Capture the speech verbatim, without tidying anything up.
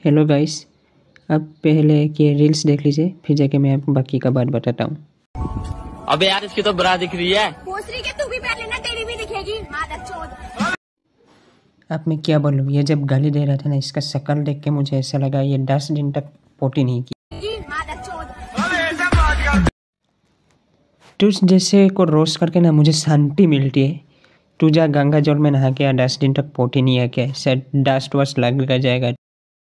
Hello guys, अब पहले के रील्स देख लीजिए, फिर जाके मैं आपको बाकी का बात बताता हूँ। अबे यार इसकी तो ब्रा दिख रही है। पोस्टरी के तू भी पहन लेना, तेरी भी दिखेगी। मादरचोद। अब मैं क्या बोलूँ, ये जब गाली दे रहा था ना, इसका शक्ल देख के मुझे ऐसा लगा ये दस दिन तक पोटी नहीं की। मादरचोद। तू जैसे को रोस्ट करके ना मुझे शांति मिलती है। तू जा गंगा जल में नहा के आ, दस दिन तक पोटी नहीं है क्या, शायद डस्ट वस्ट लग जाएगा।